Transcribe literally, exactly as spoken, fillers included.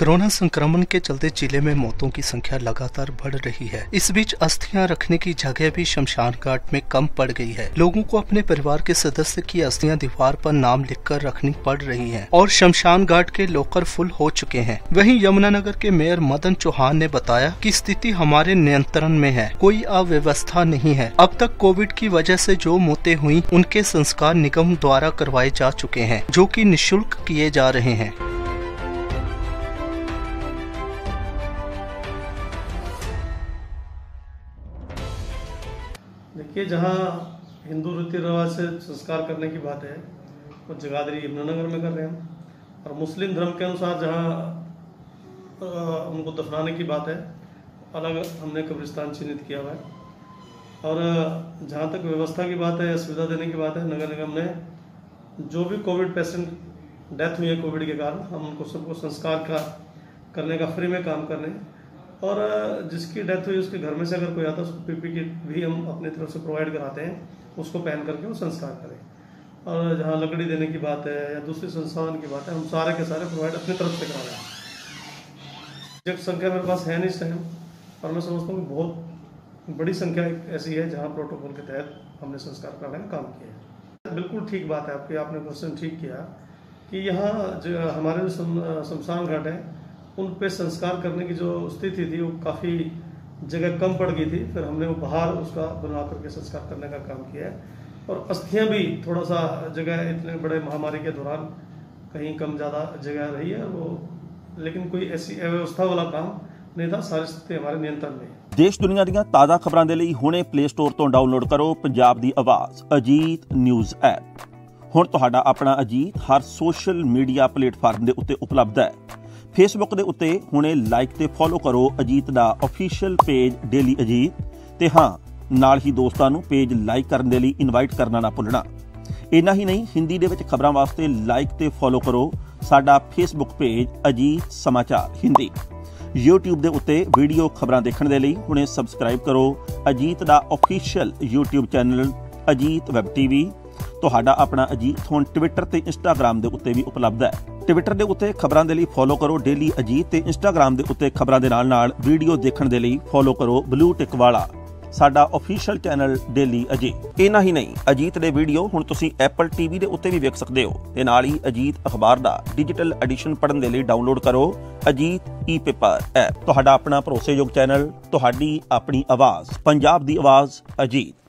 Corona संक्रमण के चलते जिले में मौतों की संख्या लगातार बढ़ रही है। इस बीच अस्थियां रखने की जगह भी शमशान घाट में कम पड़ गई है। लोगों को अपने परिवार के सदस्य की अस्थियां दीवार पर नाम लिखकर रखनी पड़ रही हैं और शमशान घाट के लॉकर फुल हो चुके हैं। वहीं यमुनानगर के मेयर मदन चौहान ने बताया कि स्थिति हमारे नियंत्रण में है, कोई अव्यवस्था नहीं है। अब तक कोविड की वजह से जो मौतें हुई उनके संस्कार निगम द्वारा करवाए जा चुके हैं, जो कि निःशुल्क किए जा रहे हैं। देखिए, जहाँ हिंदू रीति रिवाज से संस्कार करने की बात है वो जगाधरी यमुनानगर में कर रहे हैं, और मुस्लिम धर्म के अनुसार जहाँ उनको दफनाने की बात है अलग हमने कब्रिस्तान चिन्हित किया हुआ है। और जहाँ तक व्यवस्था की बात है, सुविधा देने की बात है, नगर निगम ने जो भी कोविड पेशेंट डेथ हुई है कोविड के कारण, हम उनको सबको संस्कार का करने का फ्री में काम कर रहे हैं। और जिसकी डेथ हुई उसके घर में से अगर कोई आता है उसको पीपी किट भी हम अपनी तरफ से प्रोवाइड कराते हैं, उसको पहन करके वो संस्कार करें। और जहाँ लकड़ी देने की बात है या दूसरी संसाधन की बात है, हम सारे के सारे प्रोवाइड अपनी तरफ से करा रहे हैं। जो संख्या मेरे पास है नहीं इस टाइम, और मैं समझता हूँ कि बहुत बड़ी संख्या ऐसी है जहाँ प्रोटोकॉल के तहत हमने संस्कार कराने का काम किया है। बिल्कुल ठीक बात है आपकी, आपने क्वेश्चन ठीक किया कि यहाँ जो हमारे जो शमशान घाट है उन पे संस्कार करने की जो स्थिति थी वो काफ़ी जगह कम पड़ गई थी। फिर हमने वो बाहर उसका बना करके संस्कार करने का काम किया है। और अस्थियां भी थोड़ा सा जगह इतने बड़े महामारी के दौरान कहीं कम ज़्यादा जगह रही है वो, लेकिन कोई ऐसी अव्यवस्था वाला काम नहीं था। सारी स्थिति हमारे नियंत्रण में है। देश दुनिया ਦੀਆਂ ਤਾਜ਼ਾ ਖਬਰਾਂ ਦੇ ਲਈ ਹੁਣੇ ਪਲੇ ਸਟੋਰ ਤੋਂ ਡਾਊਨਲੋਡ ਕਰੋ ਪੰਜਾਬ ਦੀ ਆਵਾਜ਼ ਅਜੀਤ ਨਿਊਜ਼ ਐਪ। ਹੁਣ ਤੁਹਾਡਾ ਆਪਣਾ ਅਜੀਤ ਹਰ ਸੋਸ਼ਲ ਮੀਡੀਆ ਪਲੇਟਫਾਰਮ ਦੇ ਉੱਤੇ ਉਪਲਬਧ ਹੈ। फेसबुक के उत्ते हुणे लाइक ते फॉलो करो अजीत दा ऑफिशियल पेज डेली अजीत ते हाँ नाल ही दोस्तां नूं पेज लाइक करने लई इनवाइट करना ना भुलना। इन्ना ही नहीं, हिंदी दे विच खबरां वास्ते लाइक ते फॉलो करो साडा फेसबुक पेज अजीत समाचार हिंदी। यूट्यूब दे उत्ते वीडियो खबरां देखण दे लई हुणे सबसक्राइब करो अजीत दा official YouTube channel Ajit web TV. ਤੁਹਾਡਾ ਆਪਣਾ ਅਜੀਤ ਹੁਣ ਟਵਿੱਟਰ ਤੇ ਇੰਸਟਾਗ੍ਰਾਮ ਦੇ ਉੱਤੇ ਵੀ ਉਪਲਬਧ ਹੈ। ਟਵਿੱਟਰ ਦੇ ਉੱਤੇ ਖਬਰਾਂ ਦੇ ਲਈ ਫੋਲੋ ਕਰੋ ਡੇਲੀ ਅਜੀਤ ਤੇ ਇੰਸਟਾਗ੍ਰਾਮ ਦੇ ਉੱਤੇ ਖਬਰਾਂ ਦੇ ਨਾਲ ਨਾਲ ਵੀਡੀਓ ਦੇਖਣ ਦੇ ਲਈ ਫੋਲੋ ਕਰੋ ਬਲੂ ਟਿਕ ਵਾਲਾ ਸਾਡਾ ਆਫੀਸ਼ੀਅਲ ਚੈਨਲ ਡੇਲੀ ਅਜੀਤ। ਇਨਾ ਹੀ ਨਹੀਂ, ਅਜੀਤ ਦੇ ਵੀਡੀਓ ਹੁਣ ਤੁਸੀਂ ਐਪਲ ਟੀਵੀ ਦੇ ਉੱਤੇ ਵੀ ਵੇਖ ਸਕਦੇ ਹੋ ਤੇ ਨਾਲ ਹੀ ਅਜੀਤ ਅਖਬਾਰ ਦਾ ਡਿਜੀਟਲ ਐਡੀਸ਼ਨ ਪੜ੍ਹਨ ਦੇ ਲਈ ਡਾਊਨਲੋਡ ਕਰੋ ਅਜੀਤ ਈ ਪੇਪਰ ਐਪ। ਤੁਹਾਡਾ ਆਪਣਾ ਭਰੋਸੇਯੋਗ ਚੈਨਲ, ਤੁਹਾਡੀ ਆਪਣੀ ਆਵਾਜ਼, ਪੰਜਾਬ ਦੀ ਆਵਾਜ਼ ਅਜੀਤ।